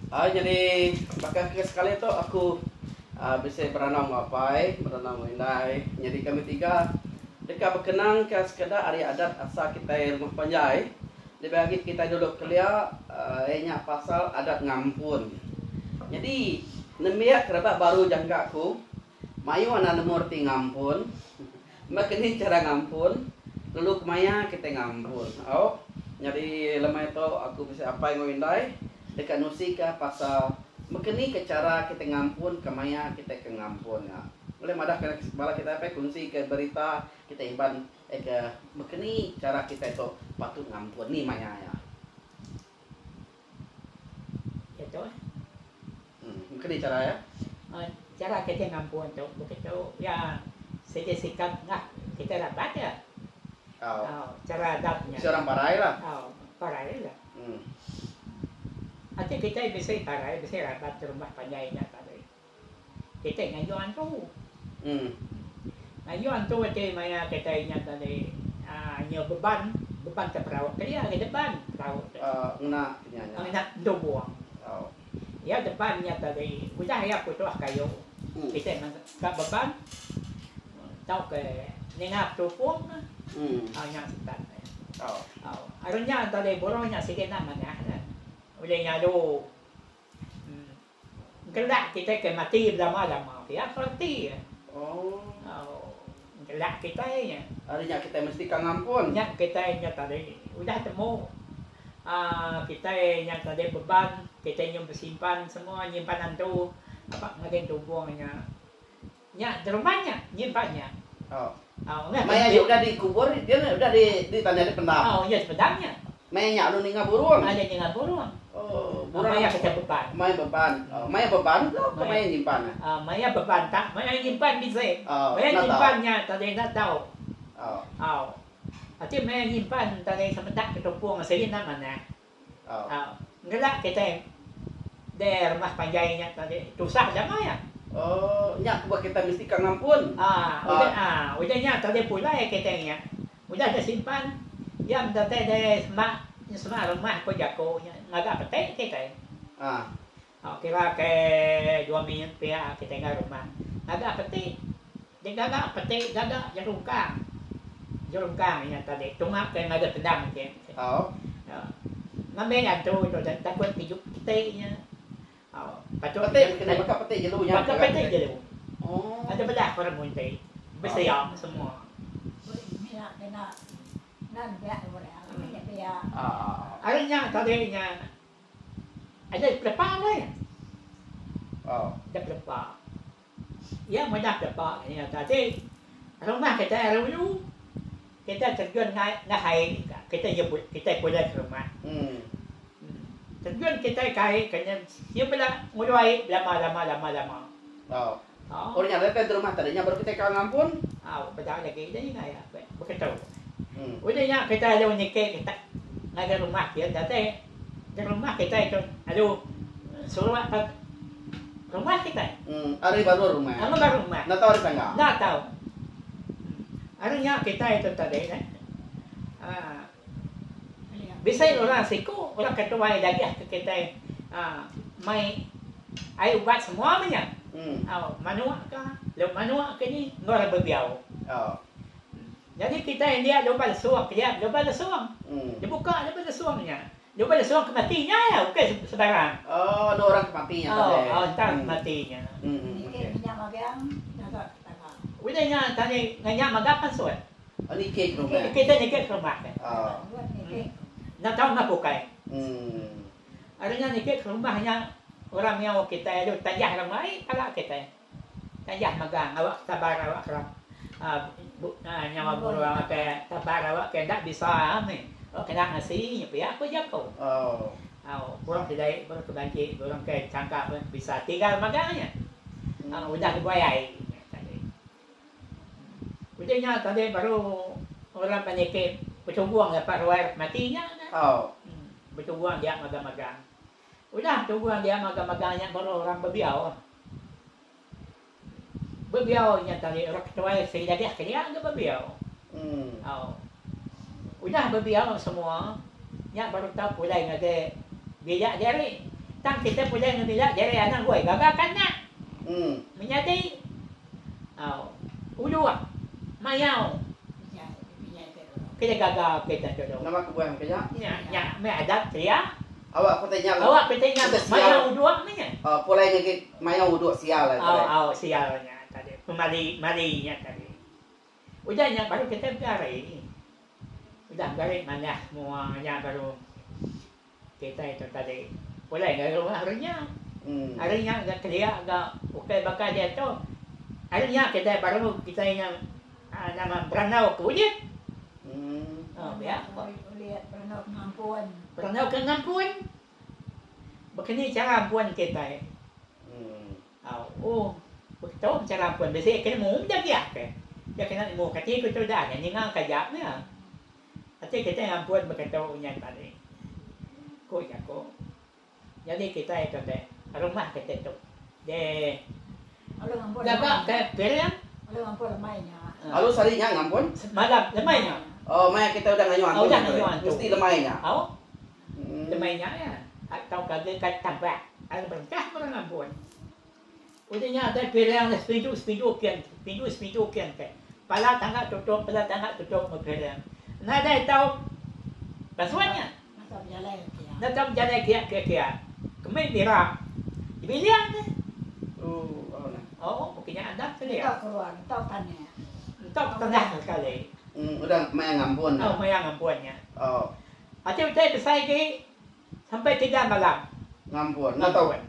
Jadi bakal sekali itu aku bisa berenang ngapai, berenang indai. Jadi kami tiga dekat berkenang ke sekedar hari adat asal kita rumah panjai. Dibagi kita dulu kelia nya pasal adat ngampun. Jadi nemiak kerabat baru jangkaku. Mayu anak nemurti ngampun. Makin cara ngampun. Lalu kemaya kita ngampun. Oh, jadi lemah itu aku bisa apa yang ngindai dekat nusika pasal mekeni ke cara kita ngampun kemaya kita ke ngampun ya. Oleh madah bala kita apa kunci ke berita kita imban ke mekeni cara kita itu patut ngampun ni maya ya. Itu Mekeni cara ya. cara kita ngampun tu begitu ya sikap ngah kita dapat ya. Cara adatnya. Seorang parai lah. Parai lah. Nanti kita bisa parai, bisa rapat rumah panjainya tadi. Kita ngayuan tu. Ngayuan tu nanti maya kita ingat tadi nyo beban ke perahu. Kaya ke depan perahu. Ngena kenyanya. Ngena buang. Ya depannya tadi, udah ya putus kayu. Kita nggak beban. Tahu ke nengap tu pun. Yang setan. Arunya tadi borongnya sikit namanya. Oleh ngadu gelak kita ke mati lama-lama ya seperti gelak kita ya artinya kita mesti kangampun ya kita nya tadi udah temu kita yang tadi beban kita yang bersimpan semua nyimpanan tu apa ngagen tubuhnya nya di rumahnya nyimpannya Maya udah dikubur dia udah di tanda pendam iya pendamnya Maya anu ninga buruan ada ninga buruan burung Maya kita beban. Maya beban. Maya beban tuh ke Maya nyimpan. Maya beban tak. Maya nyimpan bisa. Maya nyimpannya tadi nak tahu. Arti Maya nyimpan tadi sementak ketumpung sehingga mana. Ngelak kita di rumah panjainya tadi susah dah Maya. Nyak buat kita mesti kangampun. Udahnya tadi pula ya kita nya. Udah tersimpan. Yang tadi dari semua rumah ko jako ngagak petek kita. Kira ke 2 minit pia kita ngagak rumah. Ngagak petik. Dia ngagak petik gagak jarungkang. Jarungkang ya tadi. Tungak ke ngagak pedang ke. Ngambil tu takut hidup kita nya. Patut petik kena bakal petik jelunya. Bakal petik jelu. Ada belah orang muntai. Bersiap semua. Kena nan dia boleh. Artinya tadinya ada berapa lah ya? Ada berapa? Ya mudah berapa ya tadi rumah kita dulu kita terjun ngahai kita nyebut kita pulang rumah. Terjun kita kai kena dia pula mulai lama. Orangnya ada di rumah tadinya baru kita kangampun. Betul lagi jadi ngaya begitu. Udahnya kita ada nikah kita ngajar rumah dia tadi di rumah kita itu aduh suruh rumah kita hari baru rumah nak tahu ada enggak nak tahu harinya kita itu tadi bisa orang siku orang ketua lagi ke kita mai ayo buat semua banyak manuak kah manuak ke ni ngora berbiau jadi kita yang dia lupa suang dia lupa suang. Dia buka lupa suangnya. Lupa suang kematinya ya, bukan sebarang. Ada orang kematinya tadi. Entar kematinya. Udahnya tadi nganya magapan suat. Ini kek rumah. Kita nikah ke rumah kan. Nak tahu nak bukai. Adanya nikah ke rumahnya orang yang kita itu tanjah ramai kalau kita. Tanjah magang awak sabar awak kerap. Nyawa buru awak ke tabar awak ke tak bisa ni. Kena nasi nyepia aku jago. Burung tidak burung kebanci burung ke cangkap bisa tinggal magangnya. Udah dibayai. Udahnya tadi baru orang penyakit bertungguang dapat ruang matinya. Bertungguang dia magang-magang. Udah tungguang dia magang-magangnya baru orang berbiau. Berbiau nya tadi orang ketua saya dia kaya enggak berbiau. Udah berbiau semua. Nya baru tahu pula ngade biaya dari tang kita boleh ngambil dari anak gue, gagakan nak. Hmm. Menjadi, ulu mayau. Kita gagal kita dulu. Nama kebuang kaya? Ya, me adat dia. Awak katanya. Awak katanya mayau dua mana? Pulai ngekik mayau dua sial lah. Sialnya tadi. Marinya tadi. Udahnya baru kita cari. Udah cari mana semuanya baru kita itu tadi. Pulai nggak rumah harinya. Harinya agak clear agak oke bakal dia tu. Harinya kita baru kita yang nama beranau kulit. Ya. Lihat pernah ngampuan. Pernah ke ngampuan? Begini cara ampuan kita. Begitu cara ampuan. Biasanya kena mau dah dia ke. Dia kena mau kati ko tu dah. Yang ngang kajap ni. Ati kita ampuan begitu yang tadi. Ko ya ko. Jadi kita itu deh rumah kita tu. Deh. Kalau ngampuan. Dapat ke berian? Kalau ngampuan lemainya. Lalu sarinya ngampun? Malam lemainya. Oh, Maya kita udah nganyuan. Udah nganyuan tu. Mesti lemainya. Lemainya ya. Atau kagak kat tambah. Ada berkah orang ngampun. Udahnya ada berian sepintu kian ke. Pala tangga tutup berian. Nada tahu basuannya. Macam jalan kia. Kemai dirah. Bilian deh. Mungkinnya ada sekali ya. Tahu keluar, tahu tanya. Tahu tengah sekali. Udah Maya ngampun. Maya ngampunnya. Ati kita besar ke sampai 3 malam. Ngampun. Nggak tahu.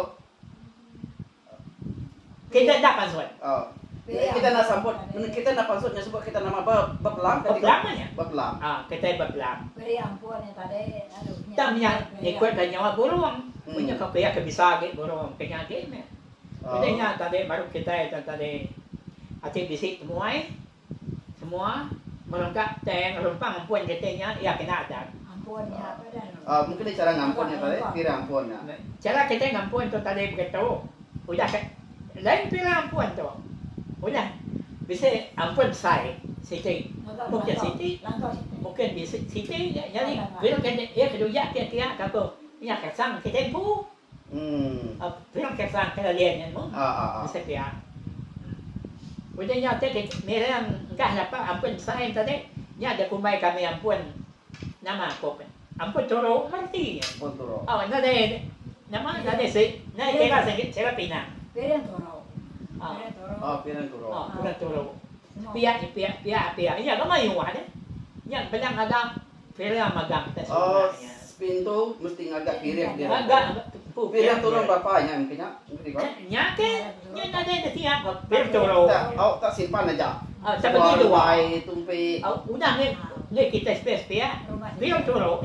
Kita dah pansut. Kita nak sambut, kita nak pansutnya sebab kita nama bepelang tadi. Bepelamnya. Bepelang. Kita bepelam. Beri ampun yang tadi. Tamnya ikut dan nyawa burung. Punya kau kaya kebisa ke burung penyakit ni. Udahnya tadi baru kita itu tadi. Ati bisik semua merengkap teng rumpang ampun katanya ya kena ada. Ampunnya apa dah? Mungkin cara ngampunnya tadi, kira ampunnya. Cara kita ngampun tu tadi begitu. Udah lain pira ampun tu. Udah bisa ampun saya siti. Mungkin siti. Mungkin bisa siti. Jadi bila kita kedua kia kako ya kesang kita pu. Bila kesang kita lihat ni. Bisa kia. Udahnya tadi mereka enggak dapat ampun saya tadi. Ya ada kumai kami ampun nama aku. Ampun toro mati. Ampun toro. Nama si. Kira saya pina. Beri toro. Piran toro. Piran toro. Pia. Iya, kau mayu ada. Yang benar ada piran magang kita sebenarnya. Pintu mesti ngagak kirim dia. Agak Piran toro berapa nya mungkinnya? Nyake, ada tiap piran toro. Tak simpan aja. Seperti itu. Tumpi. Udah ni kita space ya. Piran toro.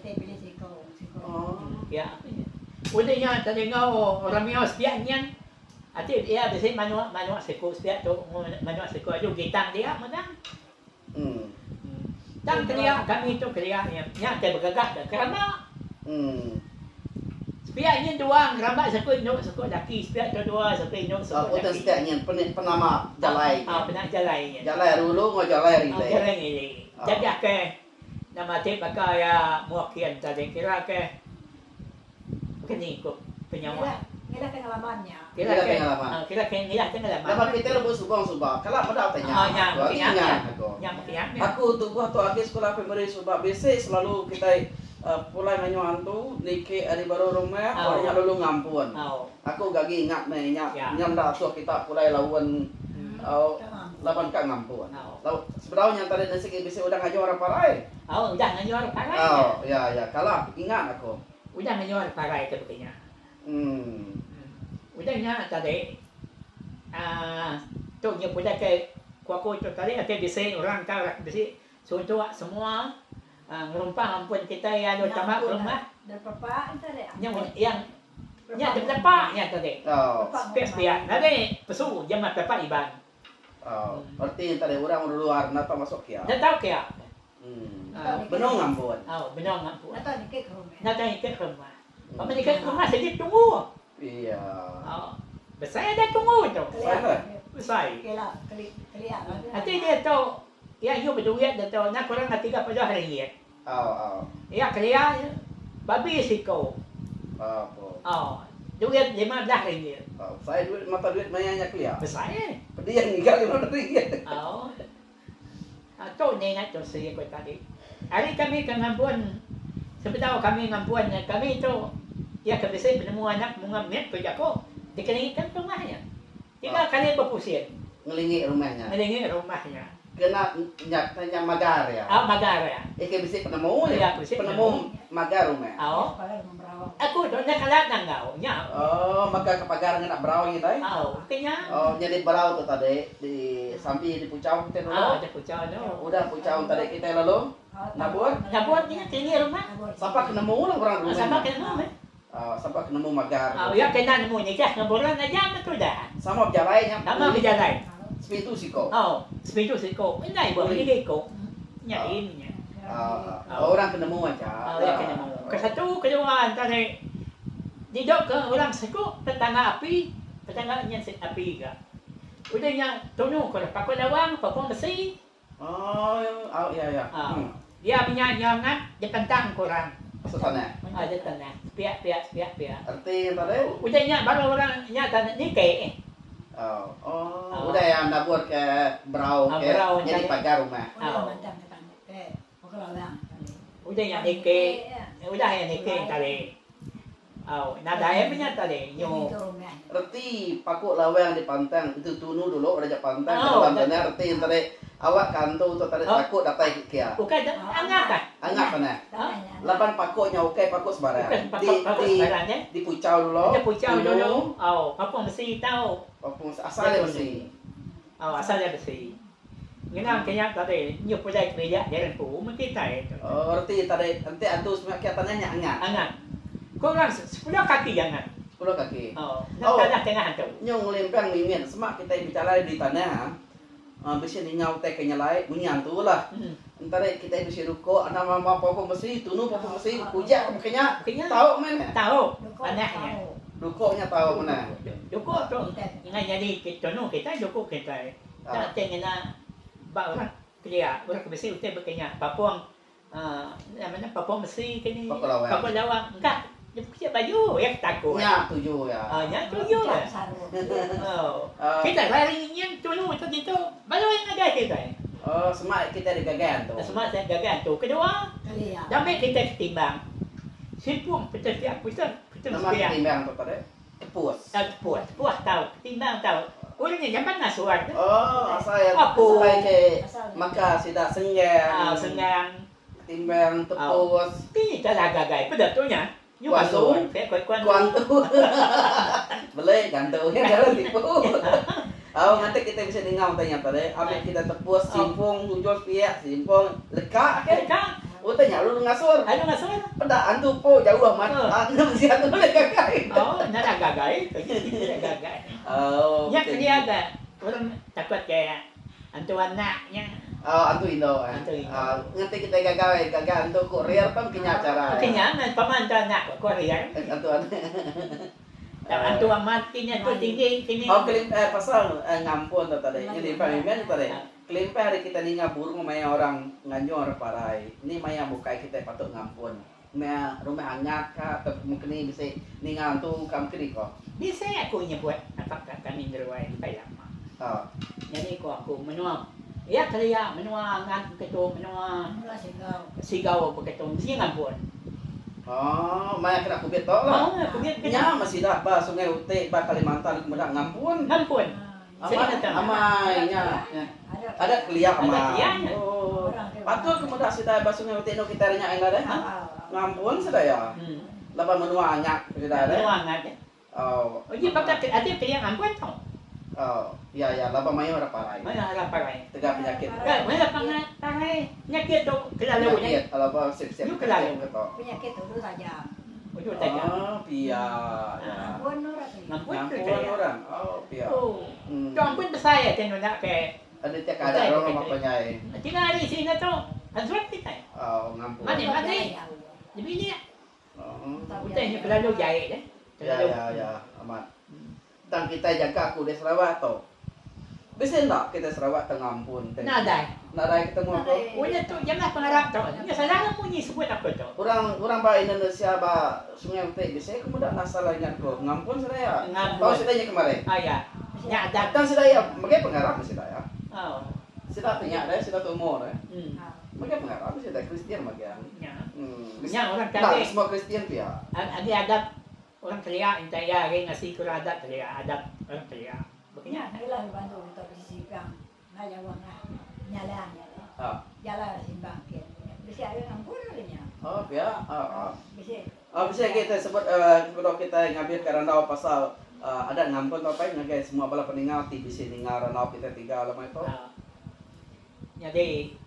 Ya. Udahnya tadi ngau orang yang sepiannya. Ati dia biasa manual seko sepian tu manual seko aja gitang dia mana. Dan kerja kami itu kerja yang bergagah dan kerama. Sepiannya dua kerama seko laki sepian dua sepian seko laki. Itu sepiannya penama jalai. Penama jalai. Jalai rulu ngau jalai rile. Jalai rile. Jadi ke nama tip pakai ya muakian tadi kira ke begini kok penyawa. Kira pengalamannya. Kira pengalaman. Dapat kita lebih subang. Kalau pada tanya. Aku tu waktu akhir sekolah pemberi subang. Biasa selalu kita pulai nganyuan tu niki ari baru rumah orangnya dulu ngampun. Aku gagi ingat nyam dah so kita pulai lawan lawan kak ngampun. Sebenarnya tadi nasi bisa udah ngaji orang parai. Udah ngaji orang parai. Ya kalah ingat aku. Udah ngaji orang parai sebetulnya. Udahnya tadi tu nya punya ke kuaku tu tadi ada bisa orang karak bisa suntuk semua ngerumpang ampun kita ya do tamak rumah dan papa tadi yang depan tadi space dia tadi pesu jam papa iban berarti tadi orang luar napa masuk ya dah tahu ya benong ampun benong ampun nata ni ke rumah apa ni ke rumah sedikit tunggu. Iya. Besar ada tunggu tu. Besar. Kelihatan. Nanti dia tahu, ya you berduit dia tahu, nak kurang 30 hari. Ya kelihatan, babi siko. Apa? Duit RM15. Saya duit mata duit mayanya kuliah. Besar eh. Pedian tinggal RM5. Tu ni ingat tu saya kau tadi. Hari kami ke Ngampuan, sebentar kami Ngampuan, kami tu, ya kami saya penemu anak mengambil kerja ko, dikelingitkan rumahnya. 3 kali berpusing. Ngelingit rumahnya. Ngelingit rumahnya. Kena nyatanya magar ya. Magar ya. Ike bisa penemu Ya, ya. bisa Penemu magar rumah. Aku tu nak kalat nang kau, nya. Maka kepagar nak berau gitu ya. Kenya. Jadi berau tu tadi di sampai di Pucau kita dulu. Ada pucau tu. Udah Pucau tadi kita lalu. Nabur ni tinggi rumah. Sampai kenemu lah orang rumah. Sama kena eh. Sampai kenemu magar. Ya kena nemu ni jah ngaburan aja betul dah. Sama berjalan. Sama berjalan. Sepitu siko. Sepitu siko. Ini buat ni ko. Nya ini nya. Orang kenemu aja. Ya kenemu. Kesatu kedua tadi didok ke orang siko tetangga api, tetangganya api juga. Udahnya tunu kalau pakai lawang, pakai besi. Ya. Dia punya jangan dia tentang kurang. Maksudnya? Ada tanah. Piak. Arti tadi? Udahnya baru orang nyata ni ke. Udah yang nabur ke berau ke jadi pagar rumah. Udahnya ni ke. Udah yang ni ke tadi. Nada punya tadi nyo. Arti pakuk lawang di pantang itu tunu dulu raja pantang dalam benar arti tadi awak kantu tu tadi takut datai kia. Bukan angkat kan? Angkat mana? Lapan pakuknya oke pakuk sebarang. Di Pucau dulu. Di Pucau dulu. Papung besi tahu. Papung asalnya besi. Asalnya besi. Ngena kaya tadi nyo pulai kerja jalan pu mesti tai. Arti tadi nanti antu semua kiatannya angkat. Angkat. Kurang 10 kaki jangan. 10 kaki. Tanah tengah tu. Nyong lempang mimin semak kita bicara di tanah. Bisa ngau teh kenyalai bunyian tu lah. Entar kita bisa ruko ana mama papa mesti tunu papa mesti puja makanya tahu mana? Tahu tanahnya. Rukonya tahu mana? Ruko tu ingat jadi kita ruko kita. Tak tengena bawa kerja, orang mesti utai berkenya. Papuang namanya papuang mesti kini. Papuang lawang enggak. Dia pakai baju yang takut. Ya, 7 ya. Ya, 7 ya. Kita lari yang tunu macam itu. Baru yang ada kita. Semak kita digagan tu. Semak saya gagal tu. Kedua, sampai kita timbang. Simpung pecah siap pusat. Nama timbang tu tadi. Tepus. Tepus tahu. Timbang tahu. Orangnya zaman ngasuan. Asal yang sampai ke maka sudah senggang. Senggang. Timbang tepus. Kita dah gagal. Pedatunya. Kuantu. Boleh gantu ya kalau tipu. Nanti kita bisa dengar tanya tadi. Ambil kita tepus simpung, tujuh piak, simpung leka ke? Tanya lu ngasur. Aduh ngasur. Pada antu po jauh amat. Anu mesti antu boleh gagai. Nada gagai. Gagai. Ya dia ada. Orang takut kayak antu anaknya. Antu Indo. Nanti kita gagal antu Korea kan punya acara. Kenyangan pamantan nak Korea. Antu Antu matinya tu tinggi sini. Pasal ngampun tadi. Jadi pamimpin tadi. Kelimpa hari kita ni ngabur maya orang nganyor parai. Ini maya bukai kita patut ngampun. Maya rumah hangat ka atau mungkin ni bisa ni ngantu kam kiri ko. Bisa aku nyebut apa kami derwai kayak lama. Jadi aku menua. Ya kerja menua ngan ketua menua sigau begitu mesti ngampun. Maya kena kubit to lah. Kubit nya masih dah ba Sungai Ute ba Kalimantan kemudian ngampun. Ngampun. Amainya. Ada kuliah amai. Patut kemudian sudah ba Sungai Ute no kita nya enggak dah. Ngampun sudah ya. Laban menua anyak sudah ada. Menua anyak. Jadi bakal ada kerja ngampun tu. Ya, laba mayo ora parai. Ora parai. Tegak penyakit. Mana parai? Penyakit tu kelalo nya. Kalau apa sip-sip. Lu kelalo keto. Penyakit tu saja. Udah tanya. Pia. Ngampun orang. Pia. Tuan pun besar ya tengok nak ke. Ada tiap ada orang apa nyai. Tinggal di sini tu. Ansur kita. Ngampun. Mati. Jadi dia. Utanya kelalo jahit Ya, amat. Tang kita jaga aku di Sarawak tu. Bisa enggak kita Sarawak tengampun? Nadai. Nadai ketemu apa? Unya tu jangan pengarap tu. Nya salah bunyi sebut apa tu. Orang ba Indonesia ba Sungai Utek bisa kemudian asal ingat ko. Ngampun saya. Tahu saya kemarin. Ah ya. Nya ada. Datang saya magai pengarap saya. Oh. Sila tanya dah, sila tumor dah. Ah. Magai pengarap saya Kristian magai. Nya. Hmm. Nya orang Nah, kata semua Kristian pia. ada adat orang Kelia intaya ring ngasih adat Kelia adat orang Kelia. Nya, ila bantu kita simbang. Ngaya wang nyala. Ah. Jala simbang ke. Bisa ada ngampun nya. Oh, pia. Bisa. Bisa kita sebut kalau kita ngambil karena pasal ada ngampun apa ngagai semua bala peninggal ti bisa ningal ranau kita tiga lama itu. Jadi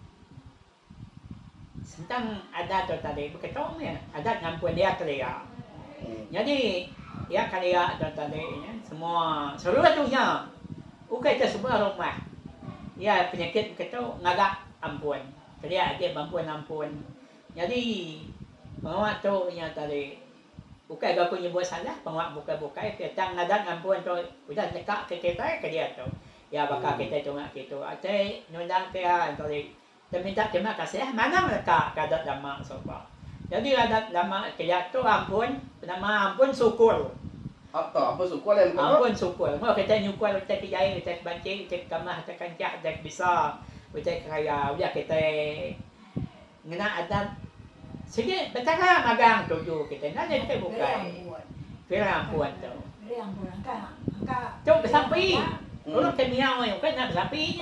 tentang adat tu tadi berkaitan ya adat ngampun dia Kelia. Jadi ya Kelia tu tadi ya semua seluruhnya ukai tu semua rumah. Ya penyakit kita ngagak ampun. Kelia dia ampun. Jadi pengawat tu yang tadi bukan aku nyebut salah, pengawat buka-buka tentang adat ampun tu udah dekat ke kita ke dia tu. Ya bakal kita tu ngak gitu. Ate nyundang dia tadi minta terima kasih mana mereka adat lama sobat. Jadi adat lama dia tu ampun, nama ampun syukur. Apa syukur yang ampun syukur. Mau kita nyukur kita kijai, kita banci, kita kamah, kita kancah, kita bisa, kita kaya, udah kita ngena adat. Sige, betapa magang tuju kita. Nanti kita buka. Pira ampun tu. Pira ampun angka. Tu sampai. Orang kemiau yang kan nak sampai.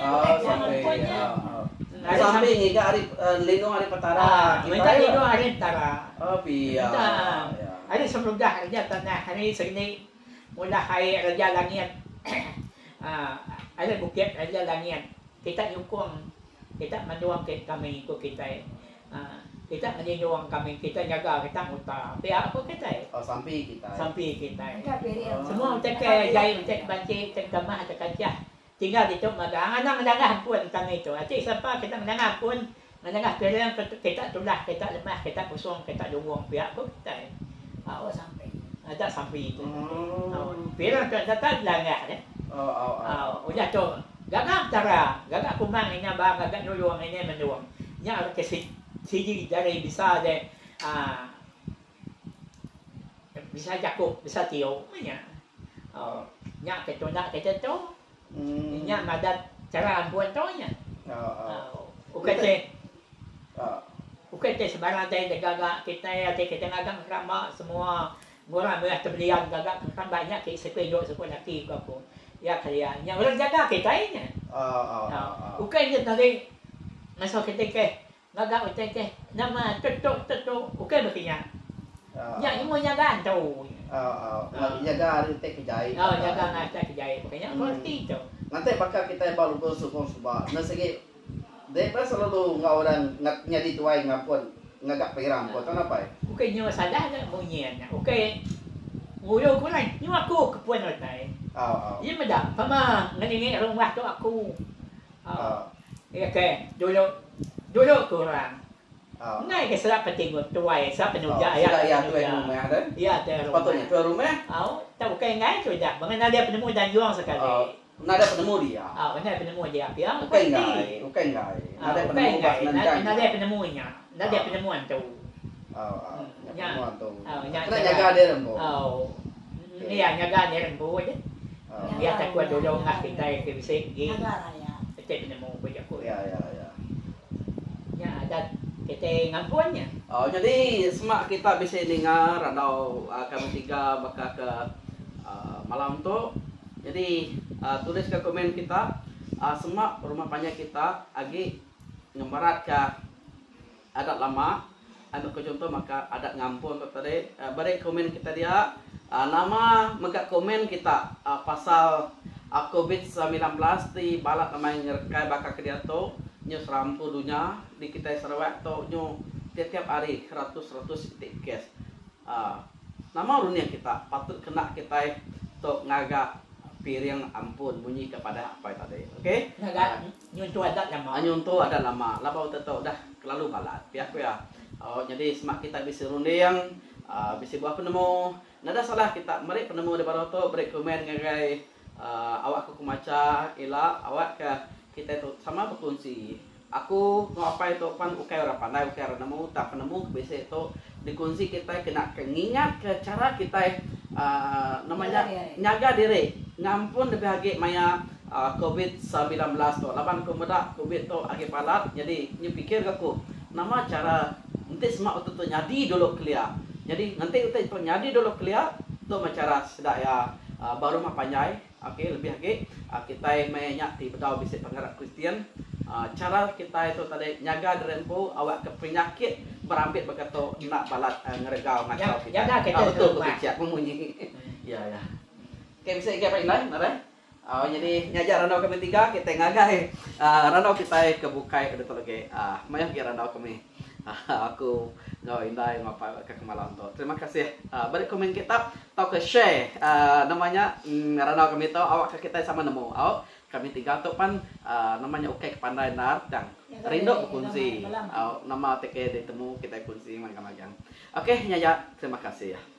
Sampai ngiga hari lindung hari petara. Minta lindung hari petara. Oh biar. Hari sebelum dah raja tanah hari segini mula hari raja langit. Ada bukit raja langit. Kita nyukung, kita menjuang kami ikut kita. Kita menyuang kami, kita jaga, kita mutar. Pihak apa kita? Sampai kita. Sampai kita. Semua cek jai, cek banci, cek kamah, cek kancah. Tinggal di tu magang. Anak mendengar pun kami itu. Cik siapa kita mendengar pun, mendengar pilihan kita tulah, kita lemah, kita pusung, kita luang. Pihak apa kita? Sampai. Ada sampai itu. Pilihan kita langgar. Udah tu. Gagak tara, gagak kumang ini bang, gagak nuluang ini menuang. Nya kesik siji dari bisa de bisa jakup, bisa tiup nya. Nya kita nak kita tu. Nya madat cara buat tu nya. Ukai te sebarang te gagak kita ya kita ngagang kerama semua orang murah terbelian gagak kan banyak ke sepedok laki ke apa. Ya kalian yang orang jaga kita nya. Ukai je tadi masuk kita ke ngagak utai ke nama tutuk ukai berkinya. Ya imo jaga tu. Jaga hari tek kejai. Jaga ngata kejai pokoknya seperti itu. Nanti bakal kita baru bersukong sebab nasi depa selalu ngau orang nyadi tuai ngapun ngagak piram ko apa? Ukai nyawa sadah na munyian. Ukai nguyo ko lang. Yung ako kapuan tayo. Iya meda, pama nganingi rumah tu aku. Iya ke, dulu kurang. Ngai ke serap penting tuai, serap penuja ya. Ya, tuai rumah ada. Iya, tuai rumah. Sepatutnya tuai rumah. Tahu kayak ngai tu dah. Mengenal dia penemu dan juang sekali. Nada penemu dia. Benar penemu dia. Dia bukan ngai. Nada penemu pas nandang. Nada penemunya. Nada penemuan tu. Penemuan tu. Kena jaga dia rembo. Iya, jaga dia rembo je. Dia tak kuat dulu ngah kita ke bisa pergi. Kita penemu kerja aku. Ya. Ya, ada kita ngampunnya. Jadi semak kita bisa dengar atau kami tiga bakal ke malam tu. Jadi tulis ke komen kita semak rumah panjang kita agi ngembarat ke adat lama. Ambil ke contoh maka adat ngampun tadi beri komen kita dia nama megak komen kita pasal COVID-19 di balat namanya ngerkai bakal ke dia tu nyo serampu dunia di kita Sarawak tu nyo tiap hari 100 titik kes. Nama dunia kita patut kena kita tu ngagak piring ampun bunyi kepada apa tadi. Okey? Ngagak nyuntu adat lama. Nyuntu adat lama. Labau tetap dah terlalu balat. Pihak ya. Jadi semak kita bisa runding, bisa buat penemu. Nada salah kita mari penemu di baru tu beri komen ngagai awak ke kumaca ila awak ke kita tu sama berkongsi. Aku ngapai tu pan ukai orang pandai ukai orang nemu tak penemu biasa tu dikunci kita kena mengingat ke cara kita namanya nyaga diri. Ngampun lebih lagi maya COVID-19 tu. Laban kemudian COVID tu agi palat. Jadi ni pikir aku nama cara nanti semua tu nyadi dulu clear. Jadi nanti tu nyadi dulu clear tu cara sedak ya baru mah panjai. Okey lebih lagi kita banyak di bedau bisik penggerak Kristian. Cara kita itu tadi nyaga derempu awak ke penyakit berampit berkata nak balat ngeregau ngacau kita. Jaga kita betul siap memunyi. Ya ya. Okey bisa ikut lain nare. Jadi nyajar randau kami 3 kita ngagai randau kita kebukai ada lagi. Mayah kira randau kami. Aku ngau indai ngapa ke kemalan tu. Terima kasih. Beri komen kita atau ke share namanya randau kami tu awak ke kita sama nemu. Kami 3 tu pan namanya ukai kepandai nar dan rindu berkunci. Nama TK ditemu kita kunci magang-magang. Okey nyaya terima kasih ya.